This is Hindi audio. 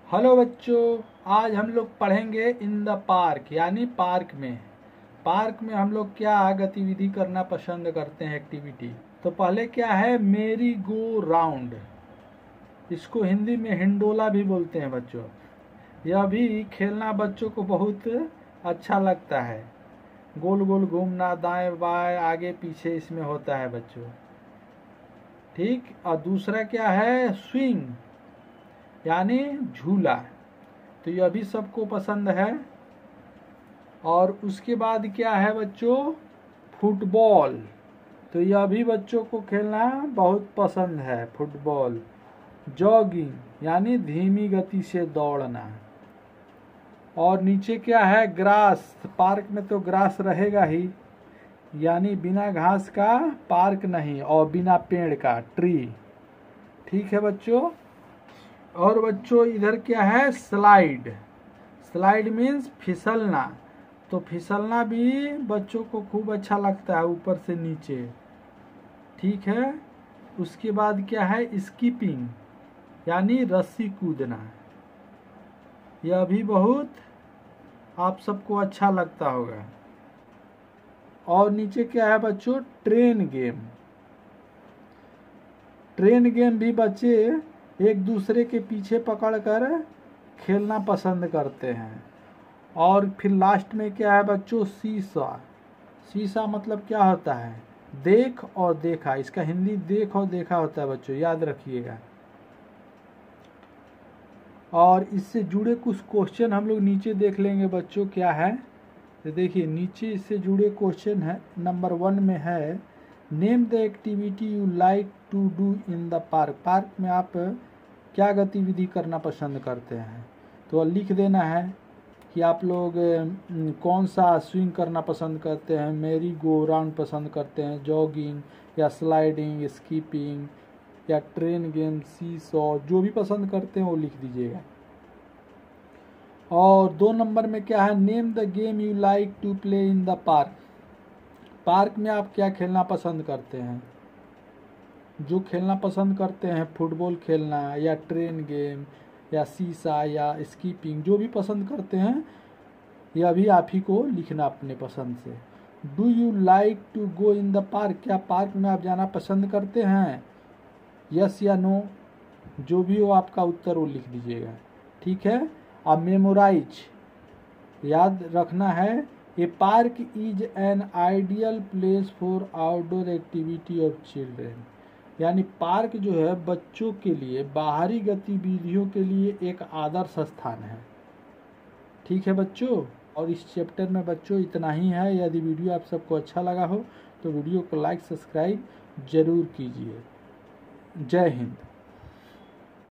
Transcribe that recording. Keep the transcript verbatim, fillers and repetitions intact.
हेलो बच्चों, आज हम लोग पढ़ेंगे इन द पार्क यानी पार्क में। पार्क में हम लोग क्या गतिविधि करना पसंद करते हैं, एक्टिविटी। तो पहले क्या है, मेरी गो राउंड। इसको हिंदी में हिंडोला भी बोलते हैं बच्चों। यह भी खेलना बच्चों को बहुत अच्छा लगता है। गोल गोल घूमना, दाएं बाएं आगे पीछे इसमें होता है बच्चों, ठीक। और दूसरा क्या है, स्विंग यानी झूला। तो यह भी सबको पसंद है। और उसके बाद क्या है बच्चों, फुटबॉल। तो यह भी बच्चों को खेलना बहुत पसंद है, फुटबॉल। जॉगिंग यानी धीमी गति से दौड़ना। और नीचे क्या है, ग्रास। पार्क में तो ग्रास रहेगा ही, यानी बिना घास का पार्क नहीं, और बिना पेड़ का ट्री, ठीक है बच्चों। और बच्चों इधर क्या है, स्लाइड। Slide means फिसलना। तो फिसलना भी बच्चों को खूब अच्छा लगता है, ऊपर से नीचे, ठीक है। उसके बाद क्या है, स्कीपिंग यानी रस्सी कूदना। यह भी बहुत आप सबको अच्छा लगता होगा। और नीचे क्या है बच्चों, ट्रेन गेम। ट्रेन गेम भी बच्चे एक दूसरे के पीछे पकड़कर खेलना पसंद करते हैं। और फिर लास्ट में क्या है बच्चों, सीसा। सीसा मतलब क्या होता है, देख और देखा। इसका हिंदी देख और देखा होता है बच्चों, याद रखिएगा। और इससे जुड़े कुछ क्वेश्चन हम लोग नीचे देख लेंगे बच्चों, क्या है। तो देखिए नीचे इससे जुड़े क्वेश्चन है। नंबर वन में है, name the activity you like to do in the park. Park में आप क्या गतिविधि करना पसंद करते हैं। तो लिख देना है कि आप लोग कौन सा स्विंग करना पसंद करते हैं, मेरी गो राउंड पसंद करते हैं, जॉगिंग या स्लाइडिंग, स्कीपिंग या ट्रेन गेम, सी सॉ, जो भी पसंद करते हैं वो लिख दीजिएगा। और दो नंबर में क्या है, name the game you like to play in the park. Park में आप क्या खेलना पसंद करते हैं। जो खेलना पसंद करते हैं, फुटबॉल खेलना या ट्रेन गेम या सीसा या स्कीपिंग, जो भी पसंद करते हैं, यह भी आप ही को लिखना अपने पसंद से। Do you like to go in the park. क्या पार्क में आप जाना पसंद करते हैं, यस या नो, जो भी हो आपका उत्तर वो लिख दीजिएगा, ठीक है। अब मेमोराइज, याद रखना है, a park is an ideal place for outdoor activity of children. यानी पार्क जो है बच्चों के लिए बाहरी गतिविधियों के लिए एक आदर्श स्थान है, ठीक है बच्चों। और इस चैप्टर में बच्चों इतना ही है। यदि वीडियो आप सबको अच्छा लगा हो तो वीडियो को लाइक सब्सक्राइब जरूर कीजिए। जय हिंद।